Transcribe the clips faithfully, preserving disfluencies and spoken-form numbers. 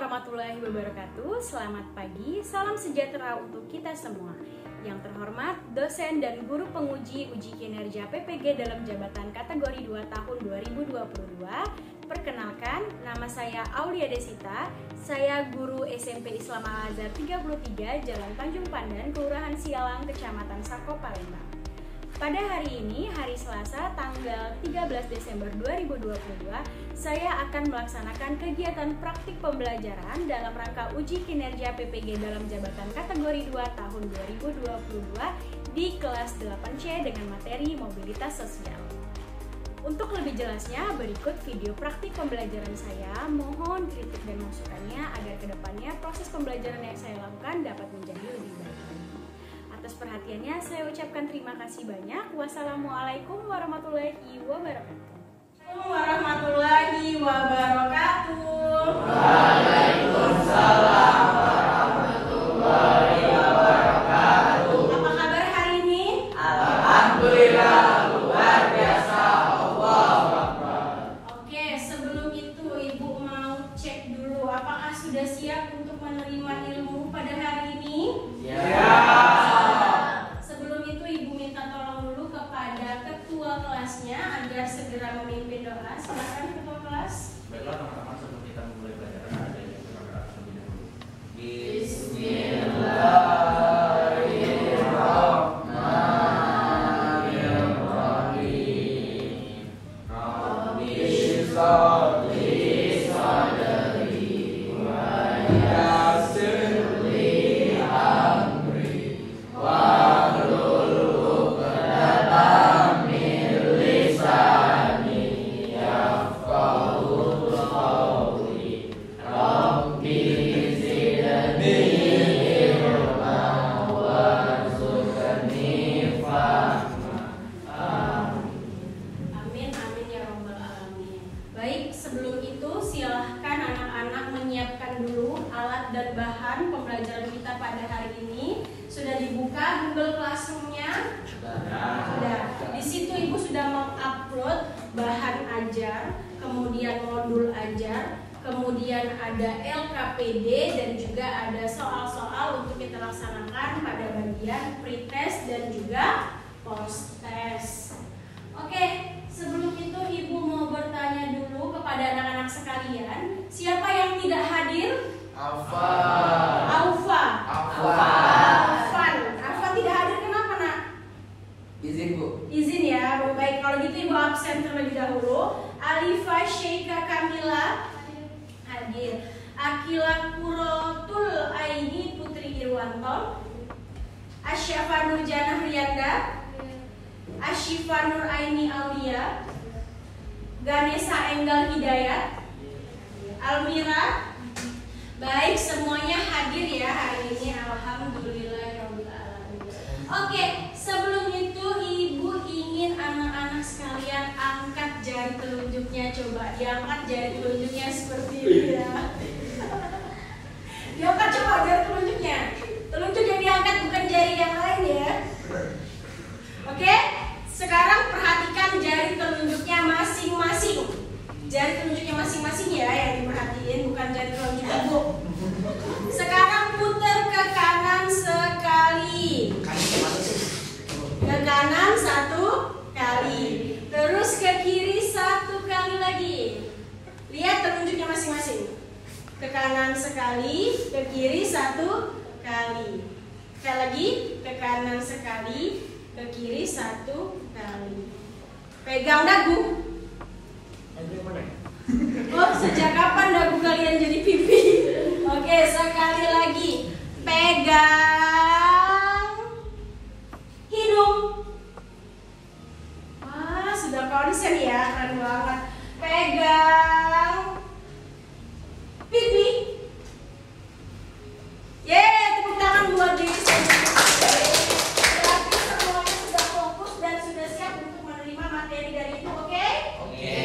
warahmatullahi wabarakatuh. Selamat pagi, salam sejahtera untuk kita semua. Yang terhormat, dosen dan guru penguji uji kinerja P P G dalam jabatan kategori dua tahun dua ribu dua puluh dua. Perkenalkan, nama saya Aulia Desita. Saya guru S M P Islam Al-Azhar tiga puluh tiga, Jalan Tanjung Pandan, Kelurahan Sialang, Kecamatan Sako, Palembang. Pada hari ini, hari Selasa, tanggal tiga belas Desember dua ribu dua puluh dua, saya akan melaksanakan kegiatan praktik pembelajaran dalam rangka uji kinerja P P G dalam jabatan kategori dua tahun dua ribu dua puluh dua di kelas delapan C dengan materi mobilitas sosial. Untuk lebih jelasnya, berikut video praktik pembelajaran saya. Mohon kritik dan masukannya agar kedepannya proses pembelajaran yang saya lakukan dapat menjadi lebih baik. Atas perhatiannya saya ucapkan terima kasih banyak. Wassalamualaikum warahmatullahi wabarakatuh. Warahmatullahi wabarakatuh. Waalaikumsalam warahmatullahi wabarakatuh. Apa kabar hari ini? Alhamdulillah luar biasa. Allahu Akbar. Oke, sebelum itu Ibu mau cek dulu apakah sudah siap untuk menerima ilmu pada hari ini? Ya. Agar segera memimpin doa. Silakan ketua kelas. Baiklah teman-teman, sebelum kita memulai pelajaran ada yang kita berdoa terlebih dahulu. Bismillahirrahmanirrahim. Rabbi sholli sadri wa yassir li amri wahlul uqdatam min lisani yafqahu qawli. Rabbi zidni ilma warzuqni fahma. Amin, amin ya robbal alamin. Baik, sebelum itu silahkan anak-anak menyiapkan dulu alat dan bahan pembelajaran kita pada hari ini. Sudah dibuka Google Classroom-nya? Sudah. Di situ Ibu sudah mengupload bahan ajar, kemudian modul ajar, kemudian ada L K P D dan juga ada soal-soal untuk kita laksanakan pada bagian pretest dan juga post-test. Oke, sebelum itu Ibu mau bertanya dulu kepada anak-anak sekalian, siapa yang tidak hadir? Alfa. Aufa. Alfa. Afan. Afan tidak hadir, kenapa nak? Izin Bu. Izin ya, baik kalau gitu Ibu absen terlebih dahulu. Alifa Sheikha Kamila hadir. Akila Kurotul Aini Putri Irwanto. Asyafa Nurjana Riyanda. Asyifa Nur Aini Aulia. Ganesa Enggal Hidayat. Almira. Baik, semuanya hadir ya hari ini. Alhamdulillahirabbil alamin. Oke, sebelum itu Ibu ingin anak-anak sekalian angkat jari telunjuknya. Coba diangkat jari telunjuknya seperti ini ya. Diangkat coba jari telunjuknya. Telunjuk yang diangkat bukan jari yang lain ya. Oke, sekarang perhatikan jari telunjuknya masing-masing. Jari telunjuknya masing-masing ya yang diperhatiin, bukan jari telunjuk Ibu. Sekarang putar ke kanan sekali. Ke kanan satu kali. Terus ke kiri satu kali lagi. Lihat telunjuknya masing-masing. Ke kanan sekali, ke kiri satu kali. Sekali lagi, ke kanan sekali, ke kiri satu kali. Pegang dagu. Oh, sejak kapan dagu kalian jadi pipi? Oke, sekali lagi. Pegang hidung. Wah, sudah konsen ya, keren banget. Pegang pipi. Yeay, tepuk tangan buat diri sendiri. Berarti semuanya sudah fokus dan sudah siap untuk menerima materi dari itu, oke? Oke.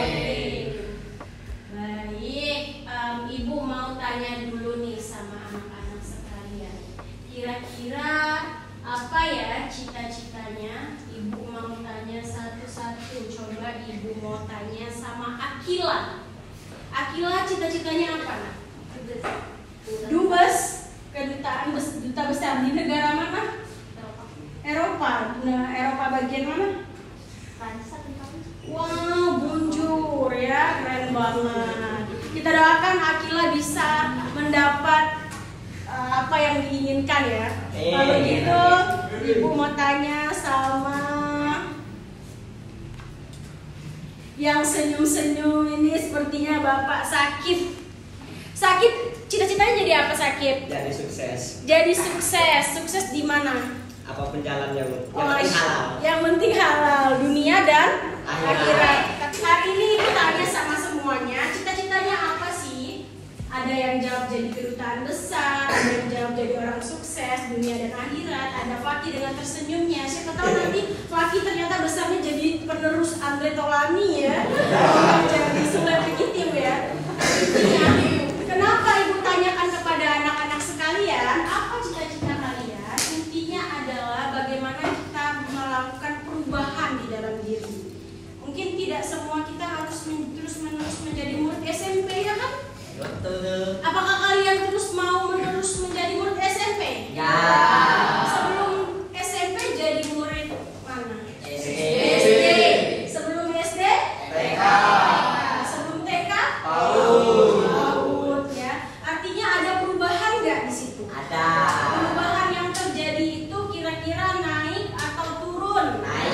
Baik, um, Ibu mau tanya dulu nih sama anak-anak sekalian. Kira-kira apa ya cita-citanya? Ibu mau tanya satu-satu. Coba Ibu mau tanya sama Akila. Akila cita-citanya apa? Nak? Dubes, kedutaan bes, duta besar di negara mana? Eropa. Nah, Eropa bagian mana? Wow, bonjour ya, keren banget. Kita doakan Akila bisa mendapat uh, apa yang diinginkan ya. Kalau gitu, Ibu mau tanya sama yang senyum-senyum ini, sepertinya Bapak Sakit. Sakit, cita-citanya jadi apa Sakit? Jadi sukses. Jadi sukses. Sukses di mana? Apapun jalan yang yang Oh, penting halal. yang penting halal, dunia dan Akhirat. akhirat. Hari ini kita tanya sama semuanya, cita-citanya apa sih? Ada yang jawab jadi kedutaan besar, ada yang jawab jadi orang sukses, dunia dan akhirat. Ada Fakih dengan tersenyumnya. Siapa tahu nanti Fakih ternyata besarnya jadi penerus Andre Tolani ya, jadi selebriti ya. Intinya, kenapa Ibu tanyakan kepada anak-anak sekalian, apa cita-cita kalian? Intinya adalah bagaimana kita melakukan perubahan di dalam diri. Mungkin tidak semua kita harus terus-menerus menjadi murid S M P ya kan? Betul. Apakah kalian terus mau menerus menjadi murid S M P? Ya. Sebelum S M P jadi murid mana? S D. S D. Sebelum S D? T K. Sebelum T K? PAUD. PAUD ya. Artinya ada perubahan nggak di situ? Ada. Perubahan yang terjadi itu kira-kira naik atau turun?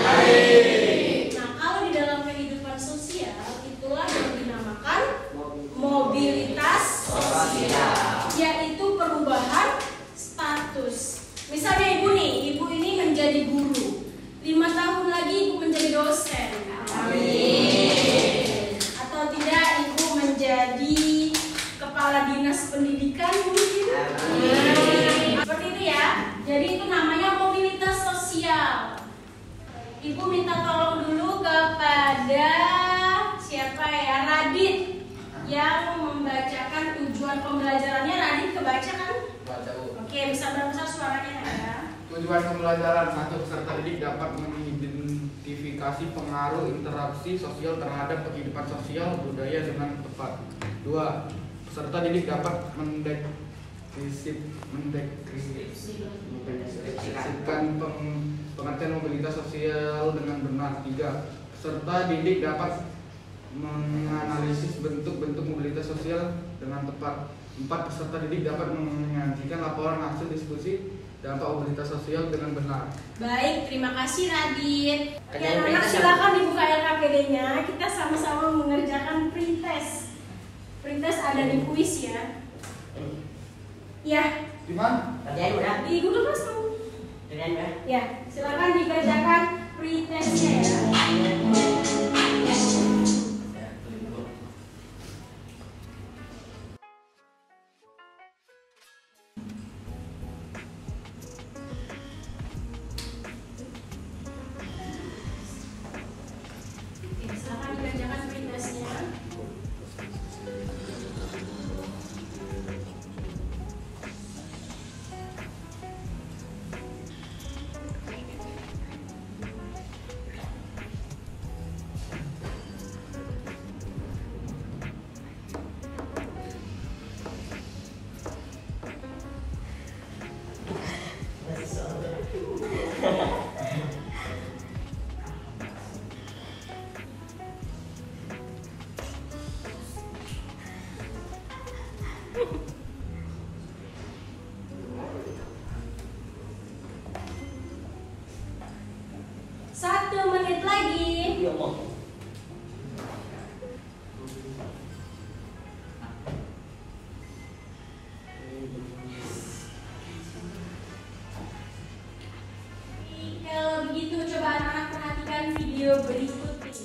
Naik. Nah, kalau di dalam kehidupan sosial itulah yang dinamakan mobilitas sosial, yaitu perubahan status. Misalnya Ibu nih, Ibu ini menjadi guru, lima tahun lagi Ibu menjadi dosen. Amin. Atau tidak Ibu menjadi kepala dinas pendidikan mungkin. Amin. Seperti itu ya. Jadi itu namanya mobilitas sosial. Ibu minta tolong dulu kepada siapa ya, Radit, yang membacakan tujuan pembelajarannya. Radit kebaca kan? Baca Bu. Oke, bisa berbesar suaranya ya. Tujuan pembelajaran: satu, peserta didik dapat mengidentifikasi pengaruh interaksi sosial terhadap kehidupan sosial budaya dengan tepat. Dua, peserta didik dapat mendeskripsi mendeskripsikan peng- pengertian mobilitas sosial dengan benar. Tiga, peserta didik dapat menganalisis bentuk-bentuk mobilitas sosial dengan tepat. Empat, peserta didik dapat menyajikan laporan hasil diskusi dampak mobilitas sosial dengan benar. Baik, terima kasih Radit. Ya, Kerjaan anak pretest silakan dibuka L K P D-nya. Kita sama-sama mengerjakan pretest. Pretest ada di kuis ya. Ya, Di mana? Kerjain udah. di Google Classroom. Kerjain udah. Ya, silakan dikerjakan pretestnya ya. Oke, silakan dikerjakan pretestnya. Satu menit lagi. Ya Allah. Kalau begitu coba anak-anak perhatikan video berikut ini.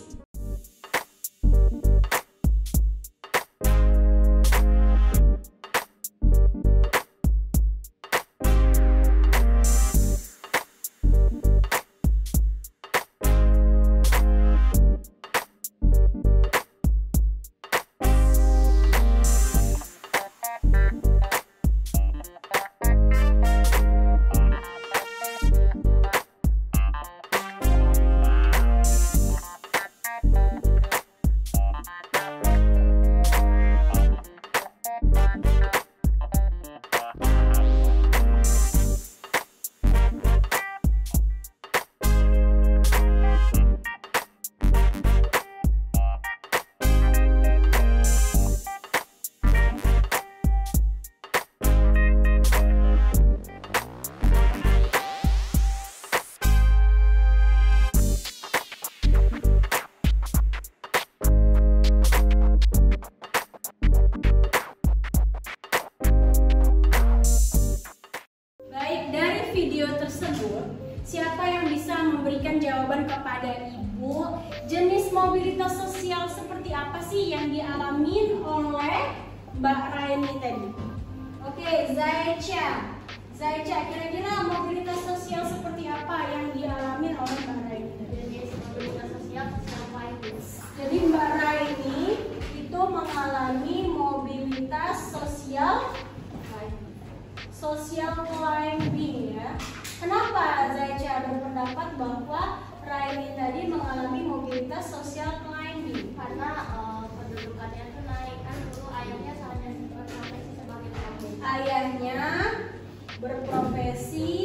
memberikan jawaban kepada Ibu, jenis mobilitas sosial seperti apa sih yang dialami oleh Mbak Raini tadi? Oke, Zaicha. Zaicha, kira-kira mobilitas sosial seperti apa yang dialami oleh Mbak Raini? Jenis mobilitas sosial apa itu? Jadi Mbak Raini itu mengalami mobilitas sosial social climbing ya. Kenapa Zaicha berpendapat bahwa Raini tadi mengalami mobilitas social climbing? Karena uh, pendudukannya itu naik, kan dulu ayahnya soalnya berprofesi sebagai tukang beca. Ayahnya berprofesi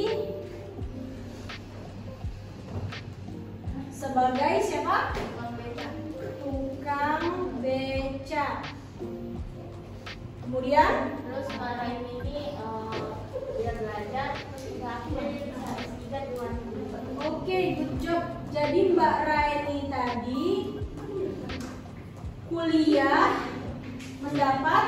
sebagai siapa? Tukang beca. Tukang beca. Kemudian Terus Mbak Raini ini uh, dia belajar terus hingga akhirnya dia bisa S tiga di luar negeri. oke, good job. Jadi Mbak Raini tadi kuliah mendapat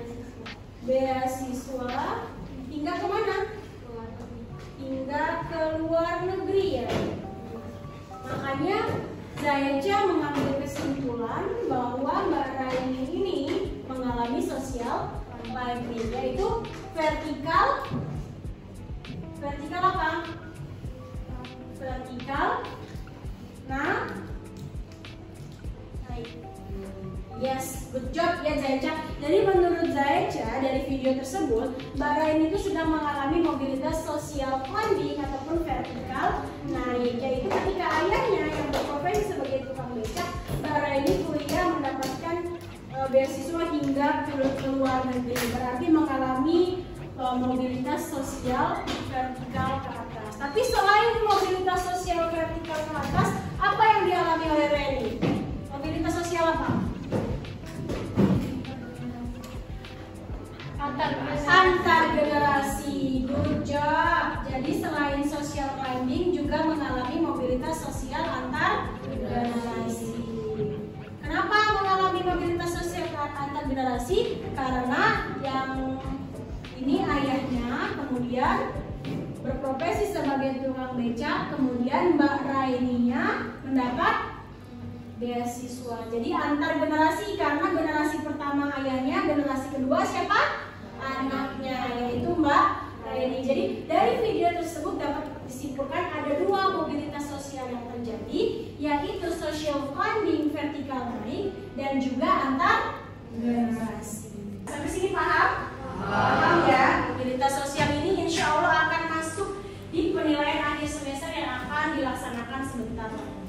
beasiswa hingga kemana? Luar negeri. Hingga ke luar negeri ya. Makanya Zaicha mengambil kesimpulan bahwa Mbak Raini ini mengalami sosial climbing, yaitu vertikal. Vertikal apa? Vertikal. Nah, naik. Yes, good job ya Zaicha. Jadi menurut Zaicha dari video tersebut, Mbak Raini itu sudah mengalami mobilitas sosial climbing ataupun vertikal naik, yaitu ketika ayahnya yang berprofesi sebagai tukang beca, Mbak Raini kuliah mendapatkan e, beasiswa hingga ke, ke luar negeri, berarti mengalami e, mobilitas sosial vertikal ke atas. Tapi selain mobilitas sosial vertikal ke atas, apa yang dialami oleh Raini? Mobilitas sosial apa? Antar generasi, good job. Jadi selain social climbing juga mengalami mobilitas sosial antar generasi. Kenapa mengalami mobilitas sosial antar generasi? Karena yang ini ayahnya kemudian berprofesi sebagai tukang beca, kemudian Mbak Raininya mendapat beasiswa. Jadi antar generasi, karena generasi pertama ayahnya, generasi kedua siapa? Anaknya, yaitu Mbak Raini. Jadi dari video tersebut dapat disimpulkan ada dua mobilitas sosial yang terjadi, yaitu social climbing vertikal naik dan juga antar generasi. Sampai sini paham? Paham ya? Mobilitas sosial ini insya Allah akan masuk di penilaian akhir semester yang akan dilaksanakan sebentar lagi.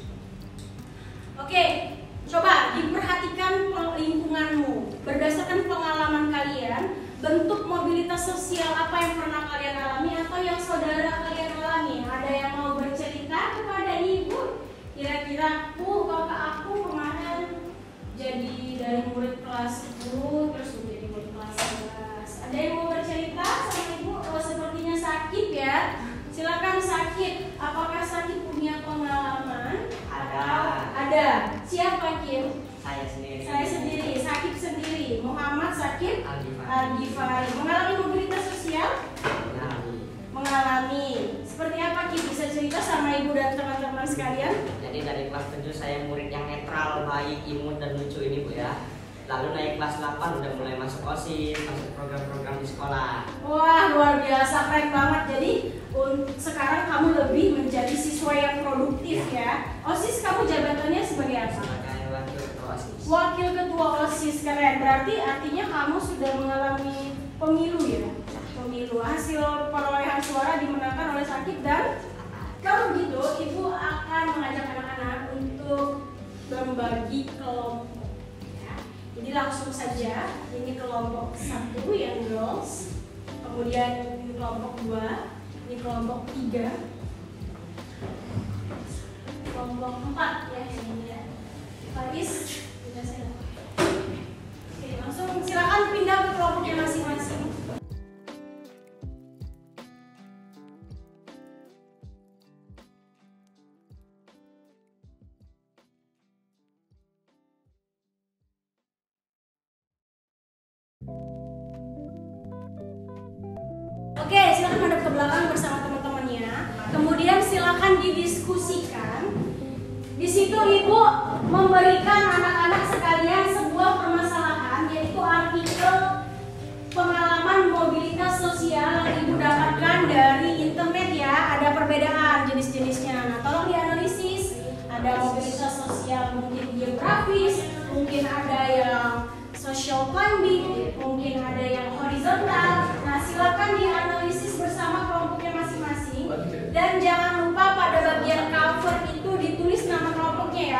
Oke, coba diperhatikan lingkunganmu. Berdasarkan pengalaman kalian, bentuk mobilitas sosial apa yang pernah kalian alami atau yang saudara kalian alami? Ada yang mau bercerita kepada ibu? Kira-kira aku, kakak aku kemarin jadi dari murid kelas sepuluh terus menjadi murid kelas sebelas. Ada yang mau bercerita sama ibu? Oh, sepertinya sakit ya. Silakan sakit. Apakah sakit punya pengalaman? Ada. Ada. Siapa Kim? Saya sendiri. Saya sendiri. Sakit sendiri. Muhammad sakit? Algifari. Algifari. Mengalami mobilitas sosial? Mengalami. Mengalami. Seperti apa Kim? Bisa cerita sama ibu dan teman-teman sekalian? Jadi dari kelas tujuh saya murid yang netral, baik, imut, dan lucu ini Bu ya. Lalu naik kelas delapan udah mulai masuk OSIS, masuk program-program di sekolah. Wah, luar biasa, keren banget. Jadi un- sekarang kamu lebih menjadi siswa yang produktif ya. OSIS kamu jabatannya sebagai apa? Sebagai wakil ketua OSIS. Wakil ketua OSIS, keren. Berarti artinya kamu sudah mengalami pemilu ya? Pemilu. Hasil perolehan suara dimenangkan oleh Sakit dan kalau gitu ibu akan mengajak anak-anak untuk membagi kelompok. Jadi langsung saja, ini kelompok satu yang girls, kemudian ini kelompok dua, ini kelompok tiga, kelompok empat ya ini ya. Faris, sudah saya. Oke, langsung silakan pindah ke kelompoknya masing-masing. Oke, silakan hadap ke belakang bersama teman-temannya. Kemudian silakan didiskusikan. Di situ Ibu memberikan anak-anak sekalian sebuah permasalahan, yaitu artikel pengalaman mobilitas sosial yang Ibu dapatkan dari internet ya. Ada perbedaan jenis-jenisnya. Nah, tolong dianalisis. Ada mobilitas sosial mungkin geografis, mungkin ada yang social climbing, mungkin ada yang horizontal. Nah, silakan dianalisis bersama kelompoknya masing-masing. Dan jangan lupa pada bagian cover itu ditulis nama kelompoknya ya.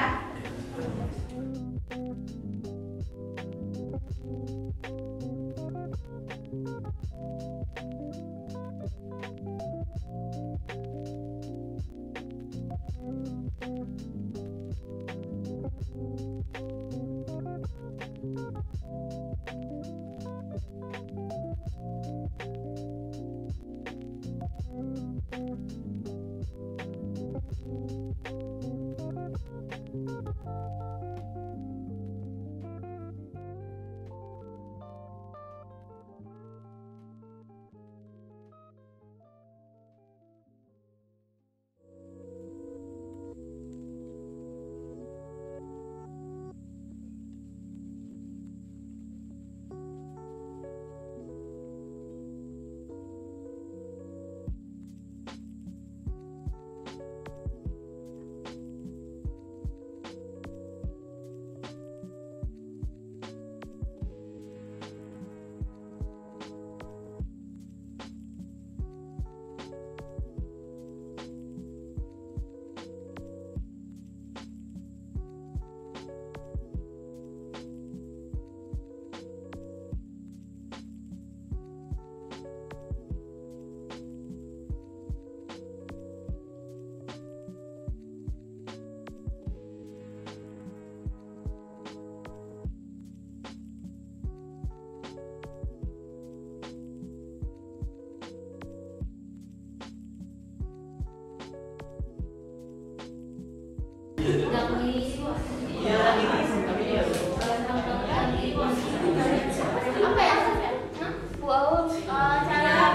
Apa ya? Wow, cara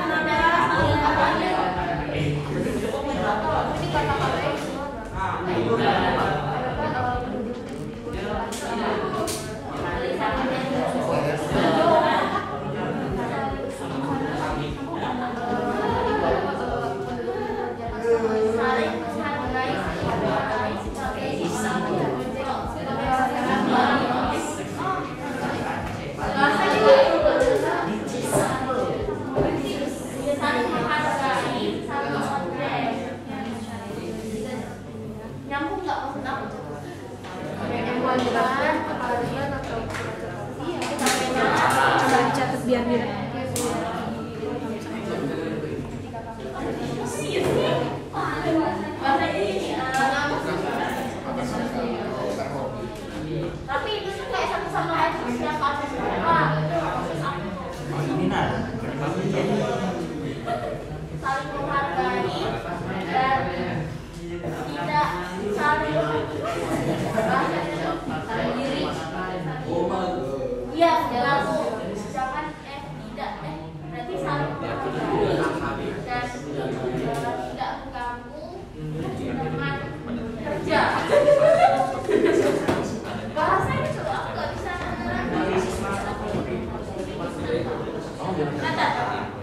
nyambung nggak maksud aku? Coba dicatat biar biar. Tapi itu tuh kayak satu sama lain persiapan apa? Saling menghargai dan tidak saling saling diri. Iya, lalu jangan eh tidak eh berarti saling menghargai dan uh, tidak mengganggu dengan kerja. Bahasanya coba aku nggak bisa kata.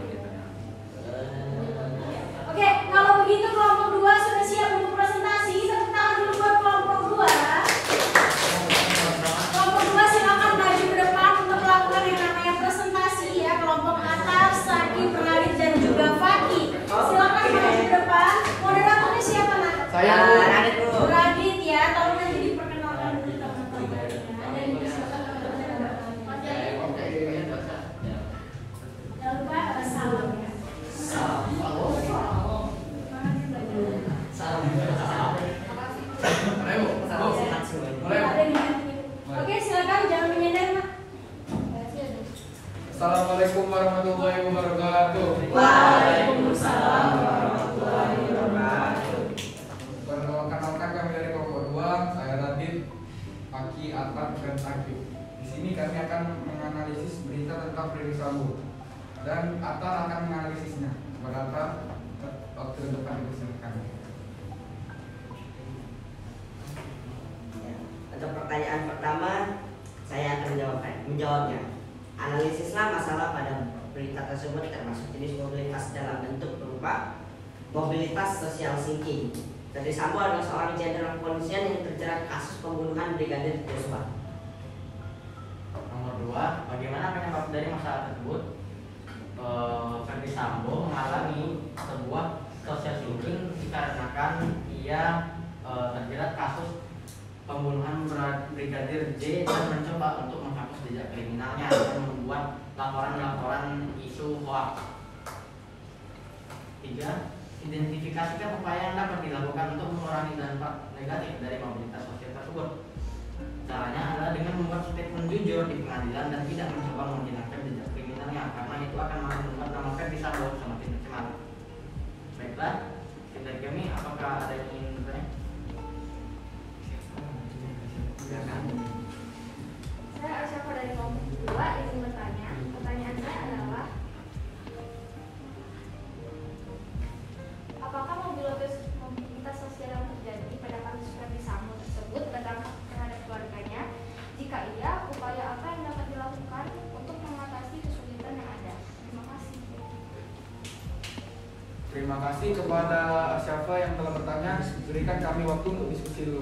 Oke, kalau begitu kelompok dua sudah siap untuk presentasi. Tepuk tangan dulu buat kelompok dua. Kelompok dua silakan maju ke depan untuk melakukan yang namanya presentasi ya. Kelompok atas, Saki, Bernadit dan juga Faki. Silakan maju ke depan. Moderatornya siapa nak? Saya Radit Bu. Bernadit ya. Tolong nanti diperkenalkan dulu teman-teman. Ada yang bisa jangan lupa ada salam ya. Oke, silakan jangan menyender, Mak. Assalamualaikum warahmatullahi wabarakatuh. Waalaikumsalam warahmatullahi wabarakatuh. Perkenalkan kami dari kelompok dua, saya Radit, Aki, Atat, dan Saki. Di sini kami akan menganalisis berita tentang Ferdy Sambo dan Atat akan menganalisisnya. Kepada Atat, waktu ke depan dipersilakan. menjawabnya. Analisislah masalah pada berita tersebut termasuk jenis mobilitas dalam bentuk berupa mobilitas sosial sinking. Ferdy Sambo adalah seorang jenderal kepolisian yang terjerat kasus pembunuhan Brigadir Joshua. Nomor dua, bagaimana penyebab dari masalah tersebut? Uh, Ferdy Sambo mengalami sebuah social sinking dikarenakan ia uh, terjerat kasus pembunuhan Brigadir J dan mencoba untuk menghapus jejak kriminalnya dan membuat laporan-laporan isu hoax. Tiga, identifikasikan upaya yang dapat dilakukan untuk mengurangi dampak negatif dari mobilitas sosial tersebut. Caranya adalah dengan membuat statement jujur di pengadilan dan tidak mencoba menghilangkan jejak kriminalnya, karena itu akan membuat nama Ferdy Sambo semakin tercemar. Baiklah, dari kami, apakah ada yang ingin bertanya? Saya Arsyafa dari kelompok dua ingin bertanya. Pertanyaan saya adalah, apakah mobilitas mobilitas sosial yang terjadi pada kasus Ferdy Sambo tersebut berdampak terhadap keluarganya? Jika iya, upaya apa yang dapat dilakukan untuk mengatasi kesulitan yang ada? Terima kasih. Terima kasih kepada Arsyafa yang telah bertanya. Berikan kami waktu untuk diskusi dulu.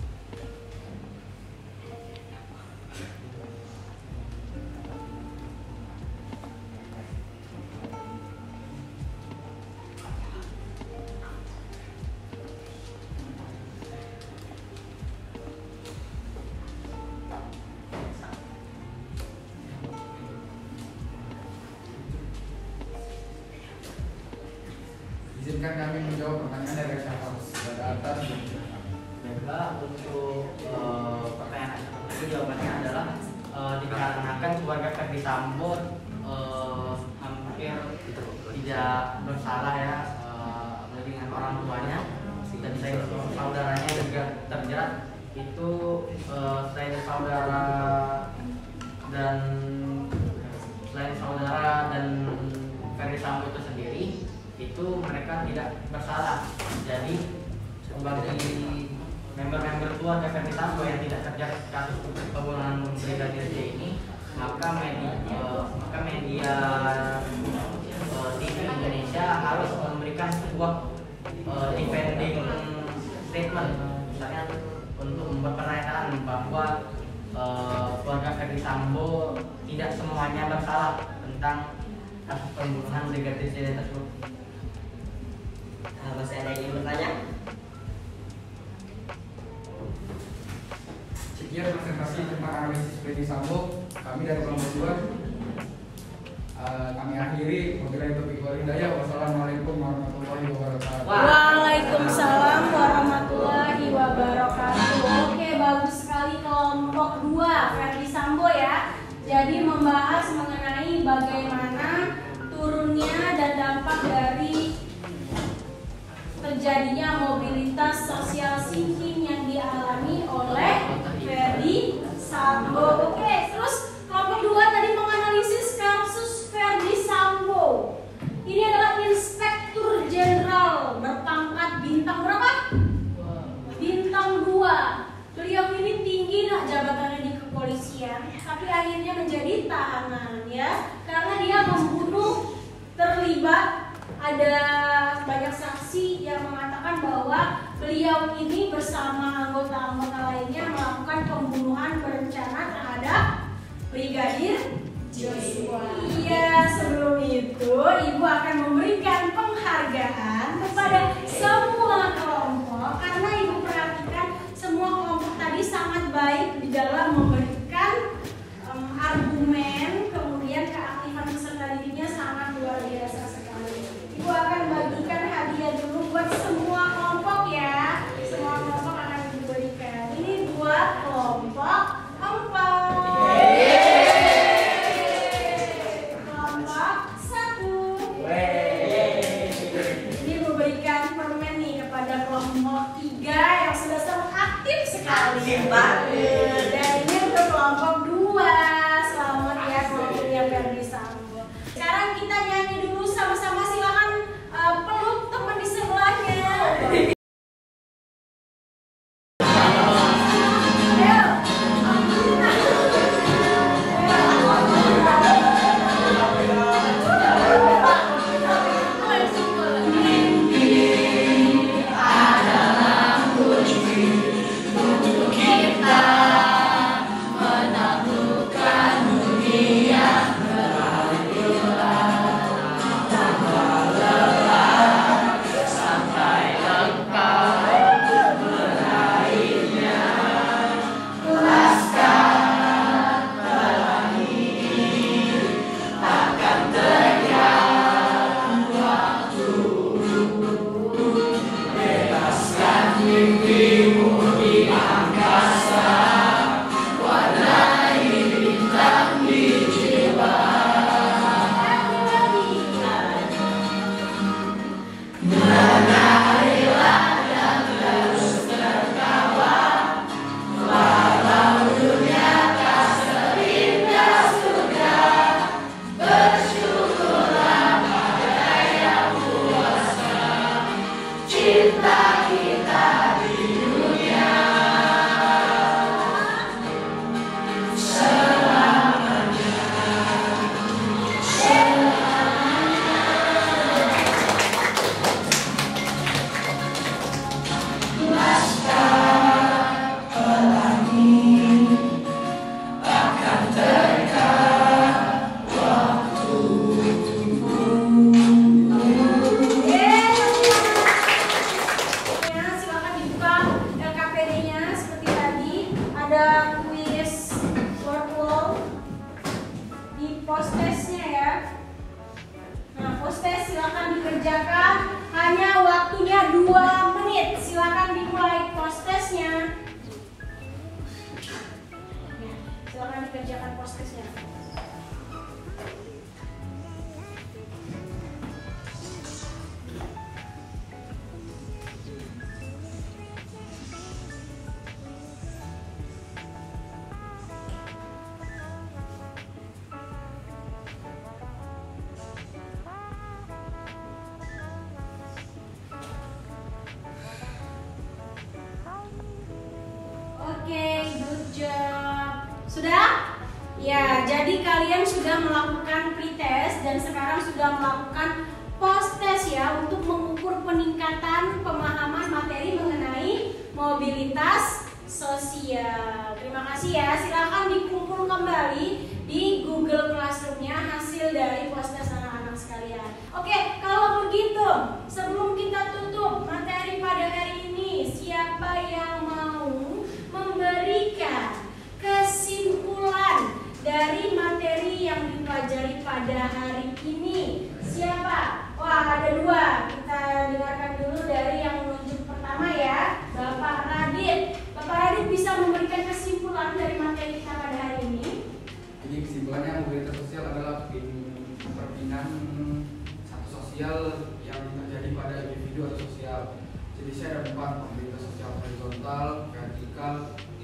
Izinkan kami menjawab pertanyaan dari siapa pada atas. Baiklah, untuk uh, pertanyaan itu jawabannya adalah uh, dikarenakan keluarga Ferdy Sambo uh, hampir tidak bersalah ya, uh, dengan orang tuanya dan selain saudaranya juga terjerat. Itu uh, selain saudara dan selain saudara dan Ferdy Sambo itu sendiri, itu mereka tidak bersalah. Jadi bagi member-member keluarga Ferdy Sambo yang tidak terjerat kasus pembunuhan Brigadir J ini, maka media, uh, maka media uh, T V Indonesia harus memberikan sebuah uh, defending statement, misalnya untuk membuat pernyataan bahwa uh, keluarga Ferdy Sambo tidak semuanya bersalah tentang kasus pembunuhan Brigadir J tersebut. Nah, masih ada yang ingin bertanya? Sekian presentasi tentang analisis Ferdy Sambo. Kami dari kelompok dua uh, kami akhiri. Wabillahi taufiq wal hidayah. Wassalamualaikum warahmatullahi wabarakatuh. Waalaikumsalam warahmatullahi wabarakatuh. Oke, bagus sekali kelompok dua Ferdy Sambo ya. Jadi membahas mengenai bagaimana turunnya dan dampak dari terjadinya mobilitas sosial sinking yang dialami oleh Ferdy Sambo. Oke, terus kelompok dua tadi menganalisis kasus Ferdy Sambo. Ini adalah Inspektur Jenderal berpangkat bintang berapa? Bintang dua. Beliau ini tinggi nak jabatannya di kepolisian, tapi akhirnya menjadi tahanan ya, karena dia membunuh, terlibat. Ada banyak saksi yang mengatakan bahwa beliau ini bersama anggota-anggota lainnya melakukan pembunuhan berencana terhadap Brigadir Joshua. Iya, sebelum itu Ibu akan memberikan penghargaan kepada semua kelompok, karena Ibu perhatikan semua kelompok tadi sangat baik di dalam memberikan um, argumen, kemudian keaktifan peserta didiknya sangat luar biasa sekali. Ibu akan bagikan hadiah dulu buat semua kelompok ya. Semua kelompok akan diberikan. Ini buat kelompok empat. Kelompok satu. Ini memberikan permen nih kepada kelompok tiga yang sudah sangat aktif sekali. Dan ini untuk kelompok dua. Selamat ya kelompoknya Ferdy Sambo. Sekarang kita nyanyi dulu sama-sama, silakan uh, peluk teman di sebelahnya. Ayo. mengerjakan postesnya. Oke, good job. Sudah? Ya, jadi kalian sudah melakukan pretest dan sekarang sudah melakukan post-test ya untuk mengukur peningkatan pemahaman materi mengenai mobilitas sosial. Terima kasih ya. Silakan dikumpul kembali di Google Classroom-nya hasil dari post-test anak-anak sekalian. Oke, kalau begitu, sebelum kita tutup materi pada hari ini, siapa yang mau memberikan kesimpulan dari materi yang dipelajari pada hari ini? Siapa? Wah, ada dua. Kita dengarkan dulu dari yang menunjuk pertama ya, Bapak Radit. Bapak Radit bisa memberikan kesimpulan dari materi kita pada hari ini? Jadi kesimpulannya mobilitas sosial adalah perpindahan satu sosial yang terjadi pada individu atau sosial. Jadi saya ada empat: mobilitas sosial horizontal, vertikal,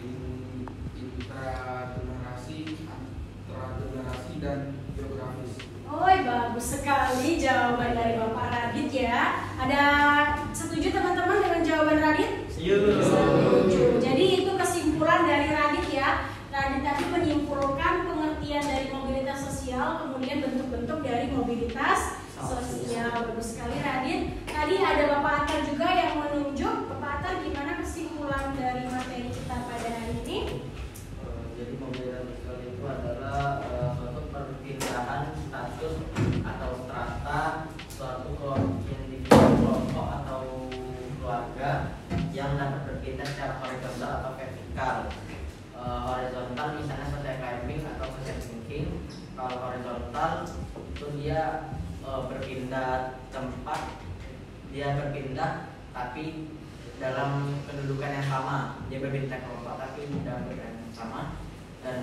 intragenerasi, antargenerasi, dan geografis. Oh, bagus sekali jawaban dari Bapak Radit ya. Ada setuju teman-teman dengan jawaban Radit? Setuju. Setuju. Jadi itu kesimpulan dari Radit ya. Radit tadi menyimpulkan pengertian dari mobilitas sosial, kemudian bentuk-bentuk dari mobilitas sosial. Bagus sekali Radit. Tadi ada Bapak Atar juga yang menunjuk. Bapak Atar, gimana kesimpulan dari materi kita pada hari ini? Uh, jadi mobilitas sosial itu adalah uh, suatu perpindahan status atau strata suatu individu, kelompok atau keluarga yang dapat berpindah secara horizontal atau vertikal. Uh, horizontal misalnya social climbing atau social thinking. Kalau horizontal itu dia uh, berpindah tempat, dia berpindah tapi dalam kedudukan yang sama, dia berpindah kelompok tapi dalam kedudukan yang sama. Dan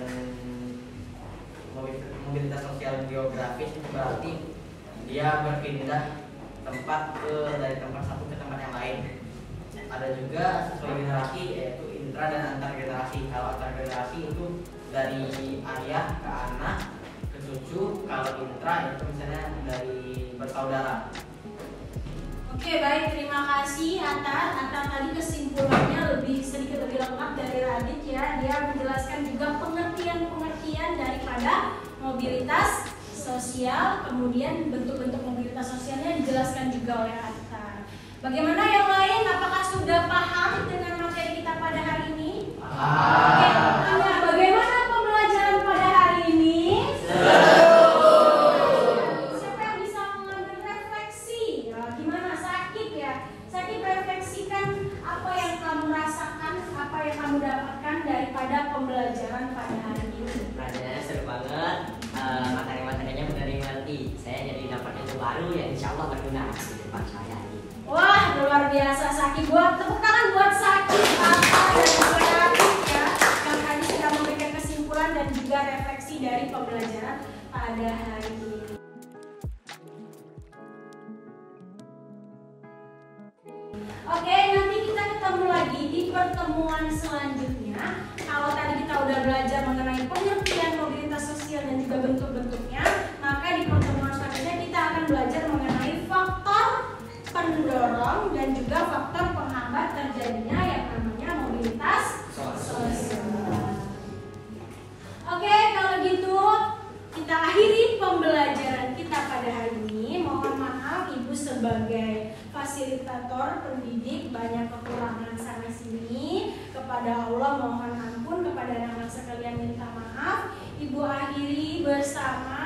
mobilitas sosial geografis itu berarti dia berpindah tempat ke dari tempat satu ke tempat yang lain. Ada juga sesuai generasi yaitu intra dan antar generasi. Kalau antar generasi itu dari ayah ke anak ke cucu. Kalau intra itu misalnya dari bersaudara. Oke, baik, terima kasih Atar. Atar tadi kesimpulannya lebih sedikit lebih lengkap dari Radit ya. Dia menjelaskan juga pengertian-pengertian daripada mobilitas sosial, kemudian bentuk-bentuk mobilitas sosialnya dijelaskan juga oleh Atar. Bagaimana yang lain? Apakah sudah paham dengan materi kita pada hari ini? Oke, nah, bagaimana pembelajaran pada hari ini? Siapa yang bisa mengambil refleksi? Ya, gimana? Sakit ya? Sakit refleksikan apa yang kamu rasakan, apa yang kamu dapatkan daripada pembelajaran pada hari ini. Pelajarannya seru banget, uh, materi-materinya benar-benar ngerti. Saya jadi dapat ilmu baru yang insya Allah berguna di depan saya ini. Wah, luar biasa Saki. Buat tepuk tangan buat Saki, Papa, dan juga Radit ya, yang tadi sudah memberikan kesimpulan dan juga refleksi dari pembelajaran pada hari ini. Oke, nanti kita ketemu lagi di pertemuan selanjutnya. Kalau tadi kita udah belajar mengenai pengertian mobilitas sosial dan juga bentuk-bentuknya, maka di pertemuan selanjutnya kita akan belajar mengenai faktor pendorong dan juga faktor penghambat terjadinya yang namanya mobilitas sosial. Oke, kalau gitu kita akhiri pembelajaran kita pada hari ini. Mohon maaf Ibu sebagai fasilitator pendidik banyak kekurangan sana sini. Kepada Allah mohon ampun, kepada anak-anak sekalian minta maaf. Ibu akhiri bersama